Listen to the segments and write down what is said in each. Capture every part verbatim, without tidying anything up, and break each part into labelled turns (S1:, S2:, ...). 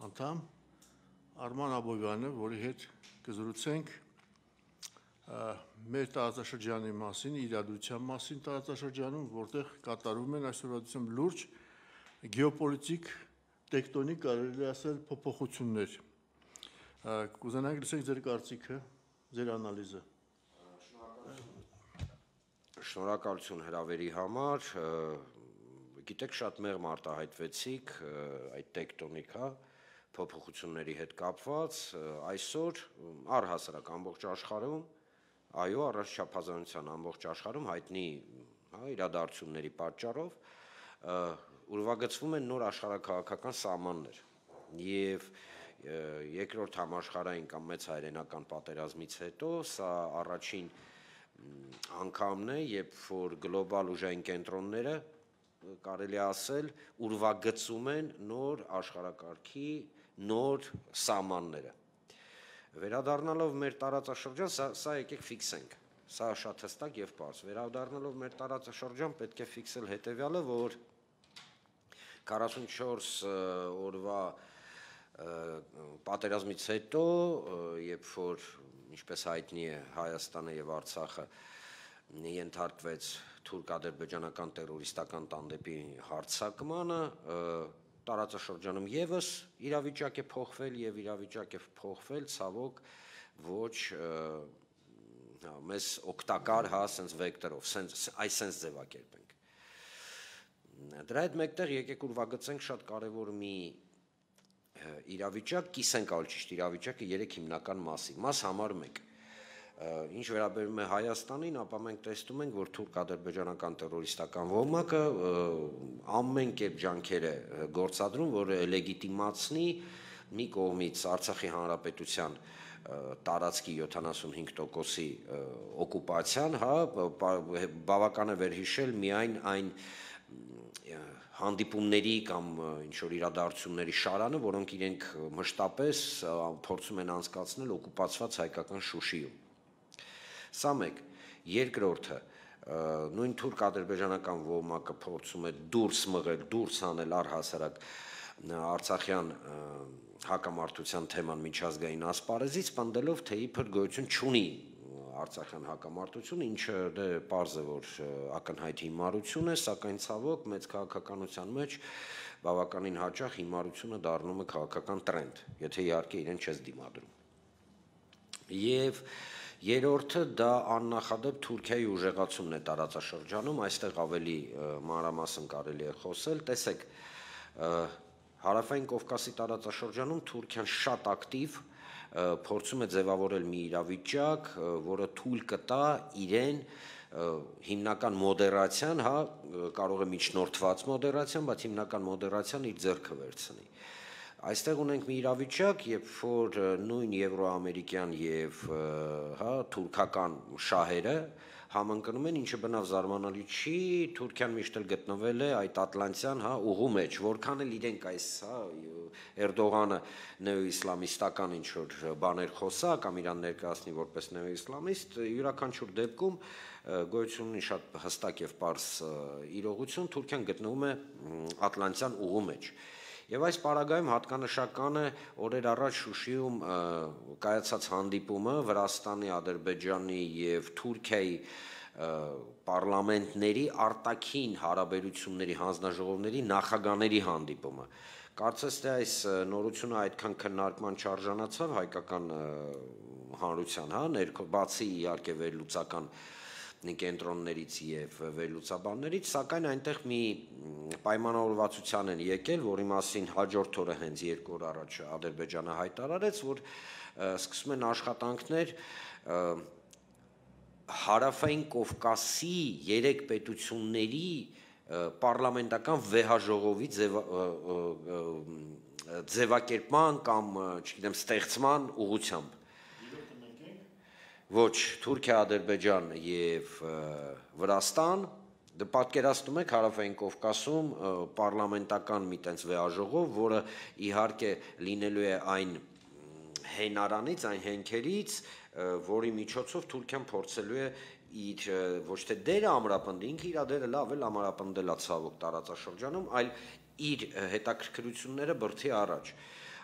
S1: անդամ Արման Աբովյանը, որի հետ կզրուցենք մեր տարածաշրջանի մասին, իրադրության մասին տարածաշրջանում, որտեղ կատարվում են այսօրվա լուրջ գեոպոլիտիկ, տեկտոնիկ, կարելի է ասել, փոփոխություններ։ Կուզենանք լսենք ձեր կարծիքը, ձեր անալիզը։
S2: Շնորհակալություն հրավերի համար, գիտեք, շատ մեղմ արտահայտվեցիք այդ տեկտոնիկ, հա, փոփոխությունների հետ կապված, այսօր առհասարակ ամբողջ աշխարհում, այո, առանց չափազանության ամբողջ աշխարհում հայտնի իրադարձությունների պատճառով ուրվագծվում են նոր աշխարհաքաղաքական սահմաններ եւ երկրորդ համաշխարհային կամ մեծ հայրենական պատերազմից հետո սա առաջին անգամն է, երբ որ գլոբալ ուժային կենտրոնները կարելի է ասել ուրվագծում են նոր աշխարհակարգի նոր սահմանները։ Վերադառնալով մեր տարածաշրջան, սա, սա եկեք ֆիքսենք, սա շատ հստակ եւ պարզ։ Վերադառնալով մեր տարածաշրջան պետք է ֆիքսել հետեւյալը, որ քառասունչորս օրվա պատերազմից հետո, երբ որ ինչպես հայտնի է Հայաստանը եւ Արցախը ենթարկվեց թուրք-ադրբեջանական տերորիստական տանդեպի հարձակմանը, տարածաշրջանում եւս իրավիճակ է փոխվել եւ իրավիճակ է փոխվել ցավոք ոչ մեզ օգտակար, հա, sense վեկտորով, sense այս sense ձևակերպենք։ Դրա հետ մեկտեղ եկեք ուրվագծենք շատ կարևոր մի իրավիճակ, կիսենք ավելի ճիշտ իրավիճակը երեք հիմնական մասի։ Մաս համար մեկ։ Ինչ վերաբերում է Հայաստանին, ապա մենք տեսնում ենք, որ թուրք-ադրբեջանական տերորիստական ոմակը ամեն կերպ ջանքեր է գործադրում, որ լեգիտիմացնի մի կողմից Արցախի հանրապետության տարածքի յոթանասունհինգ տոկոսի օկուպացիան, հա, բավական է վերհիշել միայն այն հանդիպումների կամ ինչ-որ իրադարձությունների շարանը, որոնք իրենք մշտապես փորձում են անցկացնել օկուպացված հայկական Շուշիում։ Սա մեկ, երկրորդը, նույն թուրք-ադրբեջանական ոմակը փորձում է դուրս մղել, դուրս անել առհասարակ արցախյան հակամարտության թեման միջազգային ասպարեզից, պնդելով, թե իբր գոյություն չունի արցախյան հակամարտություն, ինչը դե պարզ է, որ ակնհայտ հիմարություն է, սակայն ցավոք մեծ քաղաքականության մեջ բավականին հաճախ հիմարությունը դառնում է քաղաքական տրենդ, եթե իհարկե իրեն չես դիմադրում։ Եվ երրորդը դա աննախադեպ Թուրքիայի ուժեղացումն է տարածաշրջանում, այստեղ ավելի մանրամասն կարելի է խոսել, տեսեք, Հարավային Կովկասի տարածաշրջանում Թուրքիան շատ ակտիվ փորձում է ձևավորել մի իրավիճակ, որը թույլ կտա իրեն հիմնական մոդերացիան, հա, կարող է միջնորդված մոդերացիան, բայց հիմնական մոդերացիան իր ձեռքը վերցնի։ Այստեղ ունենք մի իրավիճակ, երբ որ նույն եվրոամերիկյան եւ հա թուրքական շահերը համընկնում են, ինչը բնավ զարմանալի չի, Թուրքիան միշտ էլ գտնվել է այդ ատլանտյան, հա, ուղու մեջ, որքան էլ իրենք այս, հա, Էրդողանը նեոիսլամիստական ինչ որ բաներ խոսա կամ իրան ներկայացնի որպես նեոիսլամիստ, յուրաքանչյուր դեպքում գոյություն ունի շատ հստակ եւ պարզ իրողություն, Թուրքիան գտնվում է ատլանտյան ուղու մեջ։ Եվ այս պարագայում հատկանշական է օրեր առաջ Շուշիում կայացած հանդիպումը Վրաստանի, Ադրբեջանի եւ Թուրքիայի պարլամենտների արտաքին հարաբերությունների հանձնաժողովների նախագահների հանդիպումը։ Կարծես թե այս նորությունը այդքան քննարկման չարժանացավ հայկական հանրության, հա, ներքո բացի իհարկե վերլուծական կենտրոններից եւ վերլուծաբաններից, սակայն այնտեղ մի պայմանավորվածության են եկել, որի մասին հաջորդ օրը հենց երկու օր առաջ Ադրբեջանը հայտարարեց, որ սկսում են աշխատանքներ Հարավային Կովկասի երեք պետությունների պարլամենտական վեհաժողովի ձևակերպման կամ, չգիտեմ, ստեղծման ուղղությամբ։ Ոչ Թուրքիա, Ադրբեջան եւ Վրաստան, դե պատկերացնում եք Հարավային Կովկասում պարլամենտական մի տենց վեհաժողով, որը իհարկե լինելու է այն հենարանից, այն հենքերից, որի միջոցով Թուրքիան փորձելու է իր ոչ թե դերը ամրապնդի, ինքը իր դերը լավ էլ ամրապնդել է ցավոք տարածաշրջանում, այլ իր հետաքրքրությունները բրդի առաջ։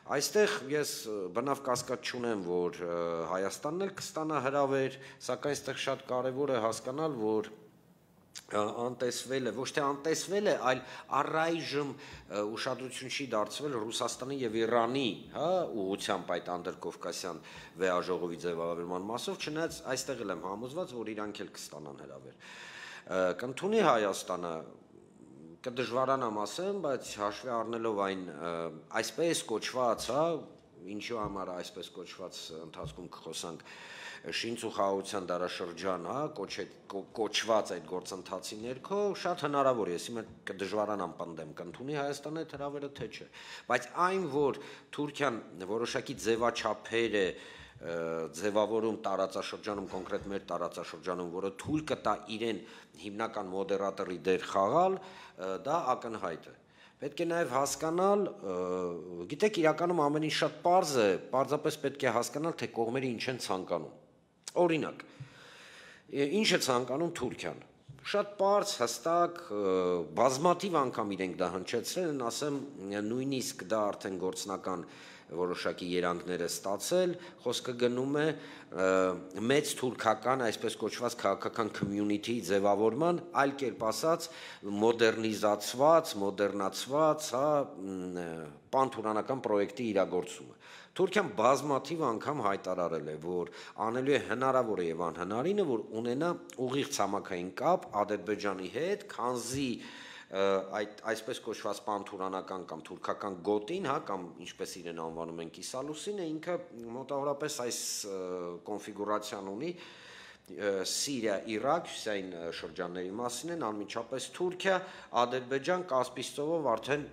S2: Այստեղ ես բնավ կասկած չունեմ, որ Հայաստանն էլ կստանա հրավեր, սակայն այստեղ շատ կարևոր է հասկանալ, որ անտեսվել է, ոչ թե անտեսվել է, այլ առայժմ ուշադրություն չի դարձվել Ռուսաստանի եւ Իրանի, հա, ուղղությամբ այդ անդրկովկասյան վեաժողովի ձևավորման մասով, չնայած այստեղ էլ եմ համոզված, որ իրանք էլ կստանան հրավեր։ Կընդունի Հայաստանը, կդժվարանամ ասեմ, բայց հաշվի առնելով այն այսպես կոչված, հա, ինչու համար այսպես կոչված ընթացքում կխոսանք շինց ու խաղաղության դարաշրջան, հա, կոչված այդ գործընթացի ներքո, շատ հնարավոր է, ես հիմա կդժվարանամ պնդեմ, կընդունի Հայաստանը այդ հրավերը թե չէ, բայց այն, որ Թուրքիան որոշակի ձևաչափեր է ձևավորում տարածաշրջանում, կոնկրետ մեր տարածաշրջանում, որը թույլ կտա իրեն հիմնական մոդերատորի դեր խաղալ, դա ակնհայտ է։ Պետք է նաև հասկանալ, գիտեք, իրականում ամեն ինչ շատ պարզ է, պարզապես պետք է հասկանալ, թե կողմերը ինչ են ցանկանում։ Օրինակ, ինչ է ցանկանում Թուրքիան։ Շատ պարզ, հստակ, բազմաթիվ անգամ իրենք դա հնչեցրել են, ասեմ, նույնիսկ դա արդեն գործնական որոշակի երանգներ է ստացել, խոսքը գնում է մեծ թուրքական, այսպես կոչված քաղաքական community ձևավորման, այլ կերպ ասած, մոդեռնիզացված, մոդեռնացված, հա, պանթուրանական պրոյեկտի իրագործումը։ Թուրքիան բազմաթիվ անգամ հայտարարել է, որ անելու է հնարավոր եւ անհնարինը, որ ունենա ուղիղ ցամաքային կապ Ադրբեջանի հետ, քանզի այդ այսպես կոչված պանթուրանական կամ թուրքական գոտին, հա, կամ ինչպես իրեն անվանում են կիսալուսինը, ինքը մոտավորապես այս կոնֆիգուրացիան ունի Սիրիա, Իրաք, հյուսիսային շրջանների մասին են, անմիջապես Թուրքիա, Ադրբեջան, Կասպից ծովով արդեն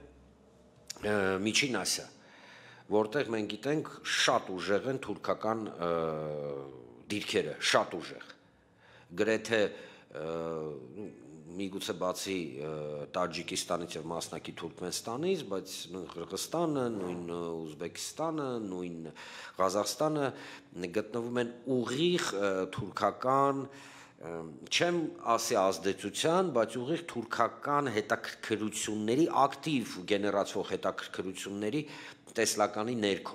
S2: Միջին Ասիա, որտեղ մենք գիտենք շատ ուժեղ են թուրքական դիրքերը, շատ ուժեղ, գրեթե միգուցե բացի Տաջիկստանից եւ մասնակի Թուրքմենստանից, բայց նույն Qırğızstանը, նույն Ուզբեկստանը, նույն Ղազախստանը գտնվում են ուղիղ թուրքական, չեմ ասի ազդեցության, բայց ուղիղ թուրքական հետաքրքրությունների, ակտիվ գեներացվող հետաքրքրությունների տեսլականի ներքո։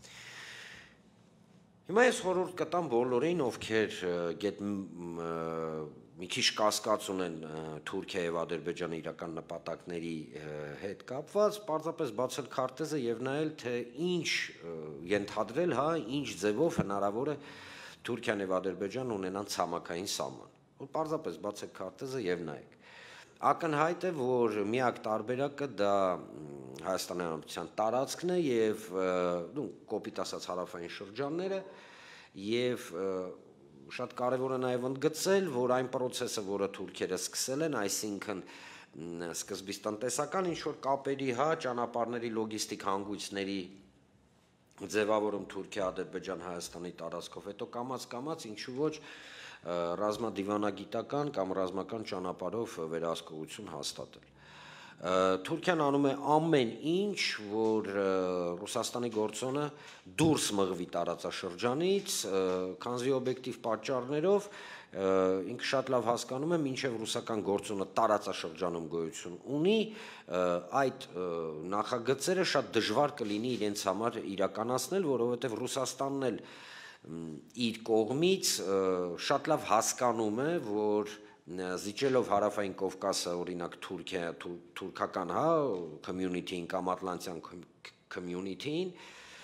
S2: Հիմա ես խորհուրդ կտամ բոլորին, ովքեր գետ մի քիչ կասկած ունեն Թուրքիա եւ Ադրբեջանի իրական նպատակների հետ կապված, պարզապես բացել քարտեզը եւ նայել, թե ինչ ենթադրել, հա, ինչ ձևով հնարավոր է Թուրքիան եւ Ադրբեջանը ունենան ցամաքային սահման։ Որ պարզապես բացեք քարտեզը եւ նայեք։ Ակնհայտ է, որ միակ տարբերակը դա Հայաստանի Հանրապետության տարածքն է եւ նու կոպիտ ասած հարավային շրջանները եւ շատ կարևոր է նաև ընդգծել, որ այն process-ը, որը թուրքերը սկսել են, այսինքն սկզբից տնտեսական ինչ-որ կապերի, հա, ճանապարհների լոգիստիկ հանգույցների ձևավորում Թուրքիա, Ադրբեջան, Հայաստանի տարածքով, հետո կամաց-կամաց ինչու ոչ ռազմադիվանագիտական կամ ռազմական ճանապարհով վերահսկողություն հաստատել։ Թուրքիան անում է ամեն ինչ, որ Ռուսաստանի գործոնը դուրս մղվի տարածաշրջանից, քանզի օբյեկտիվ պատճառներով ինքը շատ լավ հասկանում է, մինչև ռուսական գործոնը տարածաշրջանում գոյություն ունի, այդ նախագծերը շատ դժվար կլինի իրենց համար իրականացնել, որովհետև Ռուսաստանն էլ իր կողմից շատ լավ հասկանում է, որ զիջելով հարավային Կովկասը, օրինակ Թուրքիա, թուրքական, հա, community-ին կամ Ատլանտյան community-ին,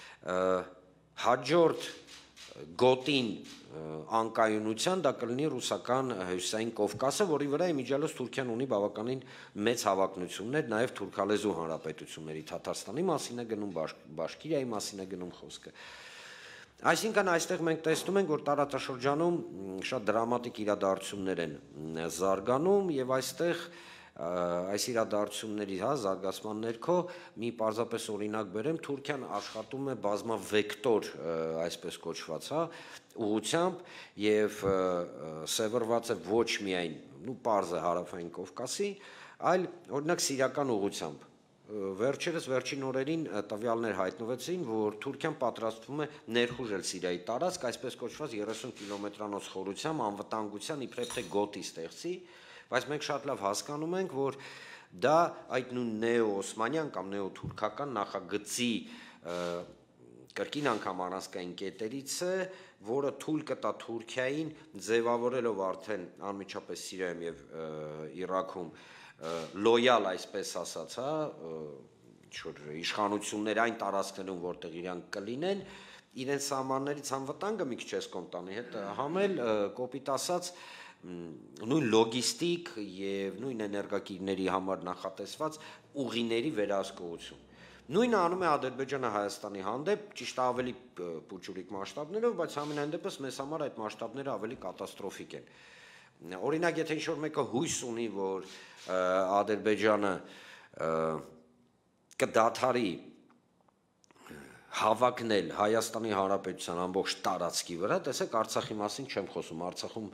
S2: հաջորդ գոտին անկայունության դա կլինի ռուսական հյուսիսային Կովկասը, որի վրա իմիջիալոց Թուրքիան ունի բավականին մեծ հավակնություններ, նաև թուրքալեզու հանրապետությունների Թաթարստանի մասին է գնում, Բաշկիրիայի մասին է գնում խոսքը։ Այսինքն այստեղ մենք տեսնում ենք, որ տարածաշրջանում շատ դրամատիկ իրադարձություններ են զարգանում եւ այստեղ այս իրադարձությունների, հա, զարգացման ներքո մի պարզապես օրինակ բերեմ, Թուրքիան աշխատում է բազմավեկտոր, այսպես կոչված, հա, ուղղությամբ եւ սևեռված է ոչ միայն, նու պարզ է հարավային Կովկասի, այլ օրինակ սիրիական ուղղությամբ։ Վերջերս վերջին օրերին տվյալներ հայտնվեցին, որ Թուրքիան պատրաստվում է ներխուժել Սիրիայի տարածք, այսպես կոչված երեսուն կիլոմետրանոց խորությամբ անվտանգության իբրև թե գոտի ստեղծի, բայց մենք շատ լավ հասկանում ենք, որ դա այդ նույն նեո-օսմանյան կամ նեո-թուրքական նախագծի կրկին անգամ առանցքային կետերից է, որը թույլ կտա Թուրքիային ձևավորելով արդեն անմիջապես Սիրիայում եւ Իրաքում լոյալ, այսպես ասած, հա, ինչ-որ իշխանություններ այն տարածքներում, որտեղ իրանք կլինեն, իրենց սահմաններից անվտանգը մի քիչ էս կոմտանի հետ համել, կոպիտ ասած, նույն լոգիստիկ եւ նույն էներգակիրների համար նախատեսված ուղիների վերահսկողություն։ Նույնը անում է Ադրբեջանը Հայաստանի հանդեպ, ճիշտ ավելի փոճուրիկ մասշտաբներով, բայց ամենայն դեպս մեզ համար այդ մասշտաբները ավելի կատաստրոֆիկ են։ Օրինակ, եթե ինչ-որ մեկը հույս ունի, որ Ադրբեջանը կդադարի հավակնել Հայաստանի Հանրապետության ամբողջ տարածքի վրա, տեսեք Արցախի մասին չեմ խոսում, Արցախում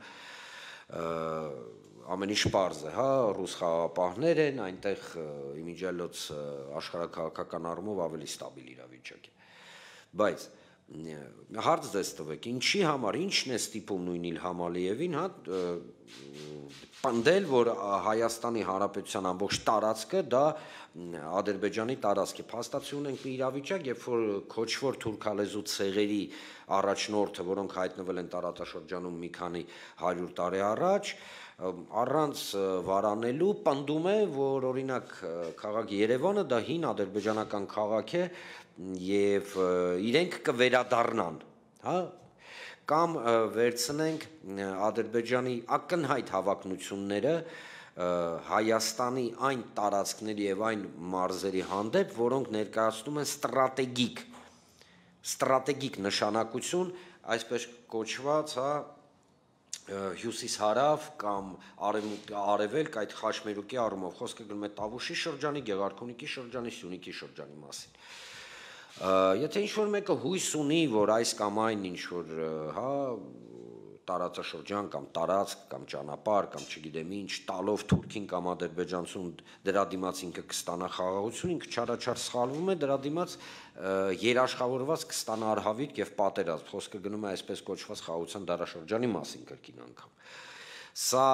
S2: ամեն ինչ պարզ է, հա, ռուս խաղաղապահներ են, այնտեղ իմիջիալոց աշխարհաքաղաքական առումով ավելի ստաբիլ իրավիճակ է։ Բայց հարց դες տվեք, ինչի համար, ինչն է ստիպում նույն Իլհամ Ալիևին, հա, պնդել, որ Հայաստանի Հանրապետության ամբողջ տարածքը դա Ադրբեջանի տարածք է։ Փաստացի ունենք մի իրավիճակ, երբ որ քոչվոր թուրքալեզու ցեղերի առաջնորդը, որոնք հայտնվել են տարածաշրջանում մի քանի հարյուր տարի առաջ, առանց վարանելու պնդում է, որ օրինակ քաղաք Երևանը դա հին ադրբեջանական քաղաք է եւ իրենք կվերադառնան, հա, կամ վերցնենք Ադրբեջանի ակնհայտ հավակնությունները Հայաստանի այն տարածքների եւ այն մարզերի հանդեպ, որոնք ներկայացնում են ստրատեգիկ ստրատեգիկ նշանակություն, այսպես կոչված, հա, հյուսիս-հարավ կամ արևելք այդ խաչմերուկի առումով խոսքը գնում է Տավուշի շրջանի, Գեղարքունիքի շրջանի, Սյունիքի շրջանի մասին։ Եթե ինչ-որ մեկը հույս ունի, որ այս կամ այն ինչ-որ, հա, տարածաշրջան կամ տարածք կամ ճանապարհ կամ չգիտեմ ինչ տալով Թուրքին կամ Ադրբեջանցուն դրա դիմաց ինքը կստանա խաղաղություն, ինքը չարաչար սխալվում է, դրա դիմաց երաշխավորված կստանա արհավիրք եւ պատերազմ։ Խոսքը գնում է այսպես կոչված խաղաղության դարաշրջանի մասին կրկին անգամ։ Սա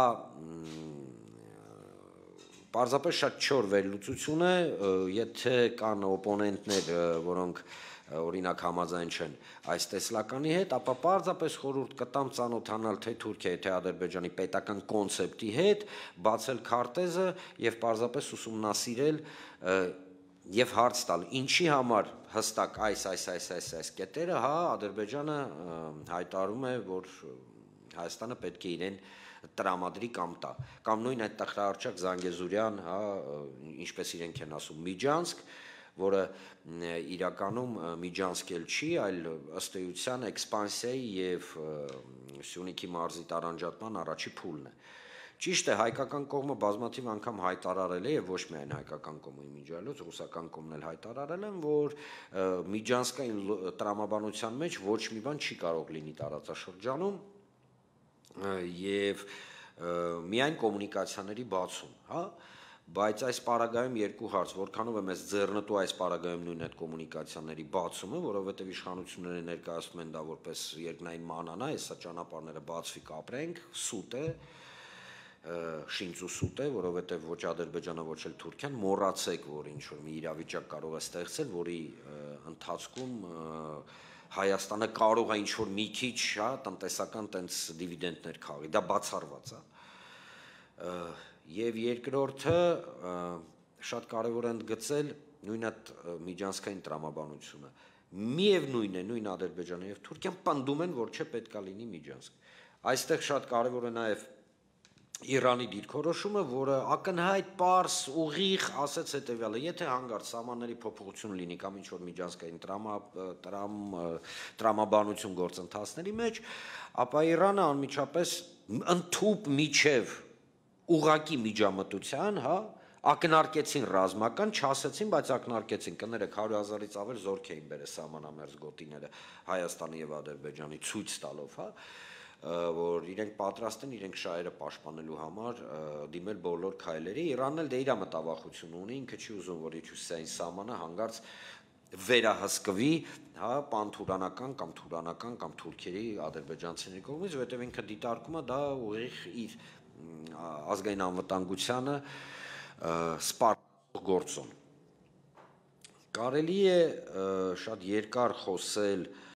S2: պարզապես շատ չոր վերլուծություն է, եթե կան օպոնենտներ, որոնք օրինակ համաձայն չեն այս տեսլականի հետ, ապա պարզապես խորհուրդ կտամ ծանոթանալ թե Թուրքիայի, թե Ադրբեջանի պետական կոնցեպտի հետ, բացել քարտեզը եւ պարզապես ուսումնասիրել եւ հարց տալ, ինչի համար հստակ այս այս այս այս այս կետերը, հա, Ադրբեջանը հայտարարում է, որ Հայաստանը պետք է իրեն տրամադրի կամ տա, կամ նույն այդ տխրահարճակ Զանգեզուրյան, հա, ինչպես իրենք են ասում, Միջանցք, որը իրականում Միջանցք էլ չի, այլ ըստ էության էքսպանսիայի եւ Սյունիքի մարզի տարանջատման առաջի փուլն է։ Ճիշտ է, հայկական կողմը բազմաթիվ անգամ հայտարարել է եւ ոչ միայն հայկական կողմը իմիջիալոց, ռուսական կողմն էլ հայտարարել են, որ միջանցքային տրամաբանության մեջ ոչ մի բան չի կարող լինի տարածաշրջանում եւ միայն կոմունիկացիաների բացում, հա, բայց այս պարագայում երկու հարց, որքանով է մեզ ձեռնտու այս պարագայում նույն այդ կոմունիկացիաների բացումը, որովհետեւ իշխանությունները ներկայացնում են դա որպես երկնային մանանա, հեսա ճանապարհները բացվի կապրենք, սուտ է, շինծու սուտ է, որովհետեւ ոչ Ադրբեջանը, ոչ էլ Թուրքիան մոռացեք, որ ինչ որ մի իրավիճակ կարող է ստեղծել, որի ընթացքում Հայաստանը կարող է ինչ-որ մի քիչ, հա, տնտեսական տենց դիվիդենդներ քաղի, դա բացառված է։ Եվ երկրորդը շատ կարևոր է ընդգծել նույն այդ միջանցքային տրամաբանությունը։ Միևնույն է, նույն Ադրբեջանը եւ Թուրքիան պնդում են, որ չէ պետքա լինի միջանցք։ Այստեղ շատ կարևոր է նաեւ Իրանի դիրքորոշումը, որը ակնհայտ պարզ ուղիղ ասեց հետեւյալը, եթե հանգարց սահմանների փոփոխություն լինի կամ ինչ-որ միջանցքային տրամա տրամ տրամաբանություն գործընթացների մեջ, ապա Իրանը անմիջապես ընդཐུպ միջև ուղակի միջամտության, հա, ակնարկեցին ռազմական, չասեցին, բայց ակնարկեցին, կներեք հարյուր հազարից ավել զորք էին բերել սահմանամերձ գոտիները Հայաստանի եւ Ադրբեջանի ցույց տալով, հա, որ իրենք պատրաստ են իրենք շահերը պաշտպանելու համար դիմել բոլոր քայլերի։ Իրանն էլ դե իր մտավախություն ունի, ինքը չի ուզում, որ իջուսային սահմանը հանգարց վերահսկվի, հա, պանթուրանական կամ թուրանական կամ թուրքերի ադրբեջանցիների կողմից, որովհետև ինքը դիտարկում է դա ուղիղ իր ազգային անվտանգությանը սպառող գործոն։ Կարելի է շատ երկար խոսել